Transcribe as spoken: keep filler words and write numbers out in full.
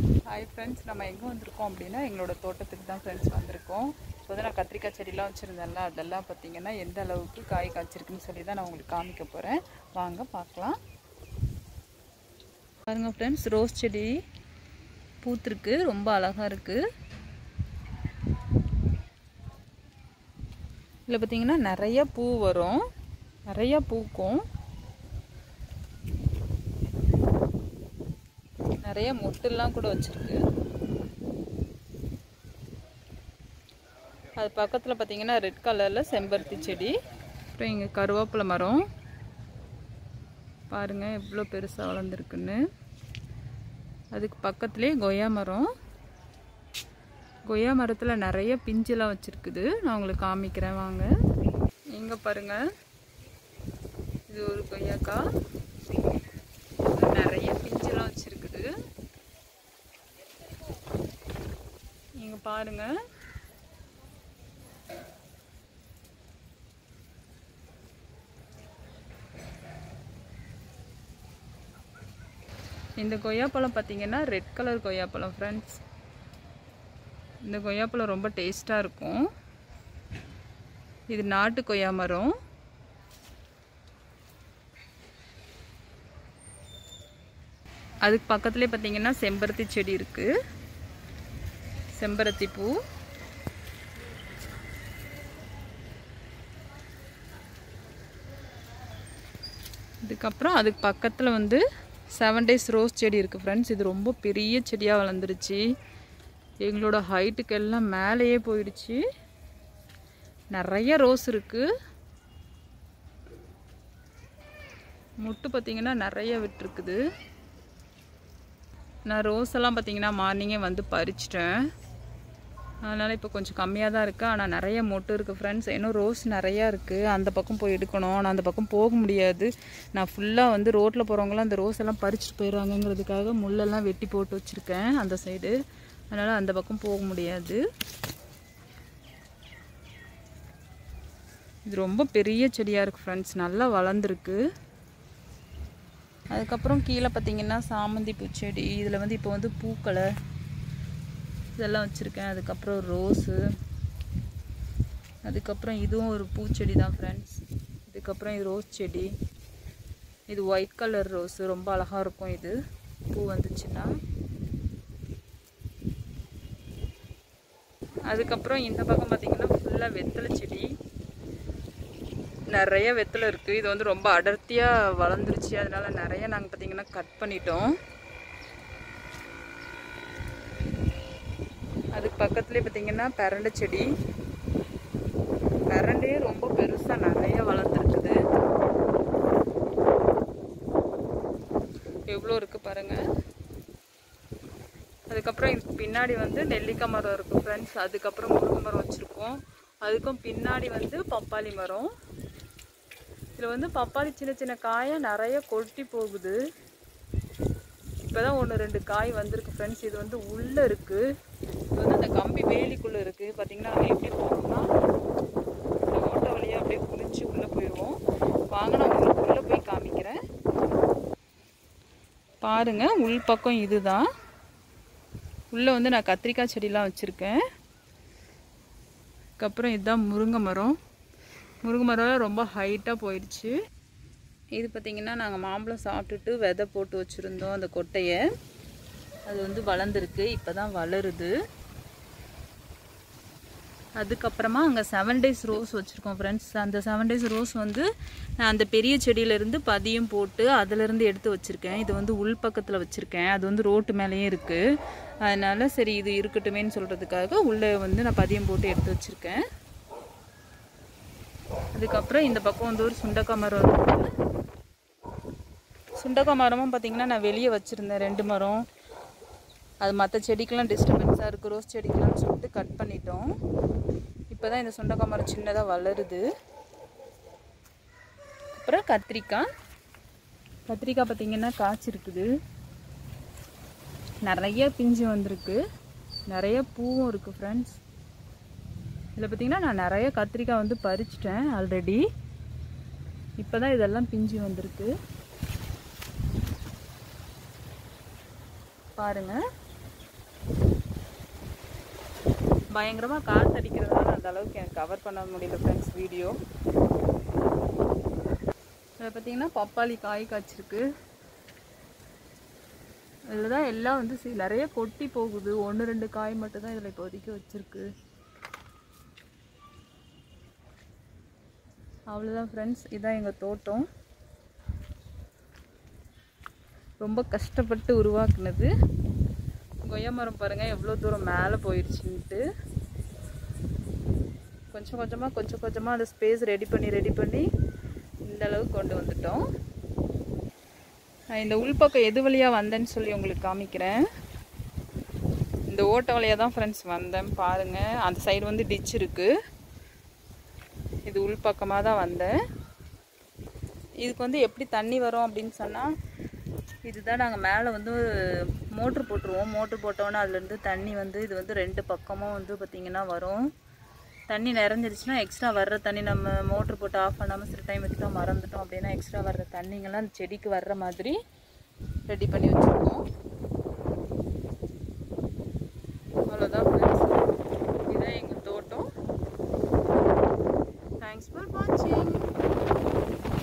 Hi friends, நம்ம எங்கே வந்திருக்கோம் அப்படின்னா எங்களோட தோட்டத்துக்கு தான் ஃப்ரெண்ட்ஸ் வந்திருக்கோம். இப்போ வந்து நான் கத்திரிக்காய் செடியெலாம் வச்சுருந்தேன்ல, அதெல்லாம் பார்த்திங்கன்னா எந்த அளவுக்கு காய் காய்ச்சிருக்குன்னு சொல்லி தான் நான் உங்களுக்கு காமிக்க போகிறேன். வாங்க பார்க்கலாம். பாருங்கள் ஃப்ரெண்ட்ஸ், ரோஸ் செடி பூத்துருக்கு, ரொம்ப அழகாக இருக்குது. இதில் பார்த்திங்கன்னா நிறைய பூ வரும், நிறையா பூக்கும், நிறைய மொட்டுலாம் கூட வச்சுருக்கு. அது பக்கத்தில் பார்த்திங்கன்னா ரெட் கலரில் செம்பருத்தி செடி. அப்புறம் இங்கே கருவேப்பிலை மரம் பாருங்கள் எவ்வளோ பெருசாக வளர்ந்துருக்குன்னு. அதுக்கு பக்கத்துலேயே கொய்யா மரம். கொய்யா மரத்தில் நிறைய பிஞ்செல்லாம் வச்சுருக்குது. நான் உங்களுக்கு காமிக்கிறேன் வாங்க. இங்கே பாருங்கள், இது ஒரு கொய்யாக்காய், நிறைய பிஞ்செல்லாம் வச்சுருக்குது. இங்கே பாருங்கள், இந்த கொய்யாப்பழம் பார்த்திங்கன்னா ரெட் கலர் கொய்யாப்பழம் ஃப்ரெண்ட்ஸ். இந்த கொய்யாப்பழம் ரொம்ப டேஸ்ட்டாக இருக்கும். இது நாட்டு கொய்யா மரம். அதுக்கு பக்கத்துலேயே பார்த்திங்கன்னா செம்பருத்தி செடி இருக்குது, செம்பருத்தி பூ. இதுக்கப்புறம் அதுக்கு பக்கத்தில் வந்து செவன் டேஸ் ரோஸ் செடி இருக்குது ஃப்ரெண்ட்ஸ். இது ரொம்ப பெரிய செடியாக வளர்ந்துருச்சு. எங்களோட ஹைட்டுக்கு எல்லாம் மேலேயே போயிடுச்சு. நிறைய ரோஸ் இருக்குது. முட்டு பார்த்திங்கன்னா நிறைய விட்டுருக்குது. நான் ரோஸ் எல்லாம் பார்த்திங்கன்னா மார்னிங்கே வந்து பறிச்சிட்டேன். அதனால் இப்போ கொஞ்சம் கம்மியாக தான் இருக்குது. ஆனால் நிறைய மொட்டு இருக்குது ஃப்ரெண்ட்ஸ். இன்னும் ரோஸ் நிறையா இருக்குது. அந்த பக்கம் போய் எடுக்கணும். ஆனால் அந்த பக்கம் போக முடியாது. நான் ஃபுல்லாக வந்து ரோட்டில் போகிறவங்களாம் அந்த ரோஸ் எல்லாம் பறிச்சுட்டு போயிடுவாங்கங்கிறதுக்காக முள்ளெல்லாம் வெட்டி போட்டு வச்சுருக்கேன் அந்த சைடு. அதனால் அந்த பக்கம் போக முடியாது. இது ரொம்ப பெரிய செடியாக இருக்குது ஃப்ரெண்ட்ஸ், நல்லா வளர்ந்துருக்கு. அதுக்கப்புறம் கீழே பார்த்திங்கன்னா சாமந்தி பூச்செடி. இதில் வந்து இப்போ வந்து பூக்களை இதெல்லாம் வச்சுருக்கேன். அதுக்கப்புறம் ரோஸு, அதுக்கப்புறம் இதுவும் ஒரு பூச்செடி தான் ஃப்ரெண்ட்ஸ். இதுக்கப்புறம் இது ரோஸ் செடி. இது ஒயிட் கலர் ரோஸு, ரொம்ப அழகாக இருக்கும் இது பூ வந்துச்சுன்னா. அதுக்கப்புறம் இந்த பக்கம் பார்த்திங்கன்னா ஃபுல்லாக வெத்தலை செடி, நிறைய வெத்தலை இருக்குது. இது வந்து ரொம்ப அடர்த்தியாக வளர்ந்துருச்சு. அதனால் நிறைய நாங்கள் பார்த்திங்கன்னா கட் பண்ணிட்டோம். அதுக்கு பக்கத்துலேயே பார்த்திங்கன்னா பரண்டை செடி. பரண்டே ரொம்ப பெருசாக நிறைய வளர்ந்துருக்குது. எவ்வளோ இருக்குது பாருங்கள். அதுக்கப்புறம் இதுக்கு பின்னாடி வந்து நெல்லிக்காய் மரம் இருக்குது ஃப்ரெண்ட்ஸ். அதுக்கப்புறம் முருங்கை மரம் வச்சுருக்கோம். அதுக்கும் பின்னாடி வந்து பப்பாளி மரம். இதில் வந்து பப்பாளி சின்ன சின்ன காயை நிறைய கொட்டி போகுது. இப்போ தான் ஒன்று ரெண்டு காய் வந்திருக்கு ஃப்ரெண்ட்ஸ். இது வந்து உள்ளே இருக்குது. இது வந்து அந்த கம்பி வேலிக்குள்ளே இருக்குது. பார்த்திங்கன்னா நம்ம எப்படி போகணும்னா இந்த ஓட்டை வழியாக அப்படியே குளிச்சு உள்ளே போயிடுவோம். வாங்க நான் உங்களுக்கு உள்ளே போய் காமிக்கிறேன். பாருங்கள், உள் பக்கம் இது தான். உள்ளே வந்து நான் கத்திரிக்காய் செடியெலாம் வச்சுருக்கேன். அதுக்கப்புறம் இதுதான் முருங்கை மரம். முருங்கை மரம் ரொம்ப ஹைட்டாக போயிடுச்சு. இது பார்த்திங்கன்னா நாங்கள் மாம்பழம் சாப்பிட்டுட்டு விதை போட்டு வச்சுருந்தோம் அந்த கொட்டையை. அது வந்து வளர்ந்துருக்கு, இப்போ தான் வளருது. அதுக்கப்புறமா அங்கே செவன் டேஸ் ரோஸ் வச்சுருக்கோம் ஃப்ரெண்ட்ஸ். அந்த செவன் டேஸ் ரோஸ் வந்து நான் அந்த பெரிய செடியிலேருந்து பதியம் போட்டு அதிலேருந்து எடுத்து வச்சுருக்கேன். இது வந்து உள் பக்கத்தில் வச்சுருக்கேன். அது வந்து ரோட்டு மேலேயே இருக்குது. அதனால் சரி இது இருக்கட்டுமேன்னு சொல்கிறதுக்காக உள்ளே வந்து நான் பதியம் போட்டு எடுத்து வச்சுருக்கேன். அதுக்கப்புறம் இந்த பக்கம் வந்து ஒரு சுண்டக்காய் மரம் இருக்குது. சுண்டக்காய் மரமும் பார்த்திங்கன்னா நான் வெளியே வச்சுருந்தேன் ரெண்டு மரம். அது மற்ற செடிக்கெலாம் டிஸ்டர்பன்ஸாக இருக்குது, ரோஸ் செடிக்கெலாம் சொல்லிட்டு கட் பண்ணிட்டோம். இப்போ தான் இந்த சுண்டக்காய் மரம் சின்னதாக வளருது. அப்புறம் கத்திரிக்காய். கத்திரிக்காய் பார்த்திங்கன்னா காய்ச்சிருக்குது, நிறைய பிஞ்சு வந்திருக்கு, நிறைய பூவும் இருக்குது ஃப்ரெண்ட்ஸ். இதில் பார்த்திங்கன்னா நான் நிறைய கத்திரிக்காய் வந்து பறிச்சிட்டேன் ஆல்ரெடி. இப்போ தான் இதெல்லாம் பிஞ்சு வந்திருக்கு பாருங்கள். பயங்கரமாக காற்று அடிக்கிறதுனால அந்த அளவுக்கு எனக்கு கவர் பண்ண முடியல ஃப்ரெண்ட்ஸ் வீடியோ. இதை பார்த்தீங்கன்னா பப்பாளி காய் காய்ச்சிருக்கு. இதில் தான் எல்லாம் வந்து நிறைய கொட்டி போகுது. ஒன்று ரெண்டு காய் மட்டும் தான் இதில் இப்போதைக்கு வச்சுருக்கு. அவ்வளோதான் ஃப்ரெண்ட்ஸ், இதுதான் எங்கள் தோட்டம். ரொம்ப கஷ்டப்பட்டு உருவாக்குனது. கொய்யா மரம் பாருங்கள் எவ்வளோ தூரம் மேலே போயிடுச்சுன்ட்டு. கொஞ்சம் கொஞ்சமாக கொஞ்சம் கொஞ்சமாக அந்த ஸ்பேஸ் ரெடி பண்ணி ரெடி பண்ணி இந்த அளவுக்கு கொண்டு வந்துட்டோம். இந்த உள்பக்கம் எது வழியாக வந்தேன்னு சொல்லி உங்களுக்கு காமிக்கிறேன். இந்த ஓட்ட வழியாக தான் ஃப்ரெண்ட்ஸ் வந்தேன் பாருங்கள். அந்த சைடு வந்து டிச் இருக்குது. இது உள்பக்கமாக தான் வந்தேன். இதுக்கு வந்து எப்படி தண்ணி வரும் அப்படின்னு சொன்னால், இதுதான் நாங்கள் மேலே வந்து மோட்ரு போட்டுருவோம். மோட்ரு போட்டோன்னே அதுலேருந்து தண்ணி வந்து இது வந்து ரெண்டு பக்கமும் வந்து பார்த்திங்கன்னா வரும். தண்ணி நிறைஞ்சிருச்சுன்னா எக்ஸ்ட்ரா வர்ற தண்ணி நம்ம மோட்ரு போட்டு ஆஃப் பண்ணாமல் சில டைம் வச்சுட்டோம் மறந்துட்டோம் அப்படின்னா எக்ஸ்ட்ரா வர்ற தண்ணிங்கெல்லாம் அந்த செடிக்கு வர்ற மாதிரி ரெடி பண்ணி வச்சுருக்கோம். அவ்வளோதான்.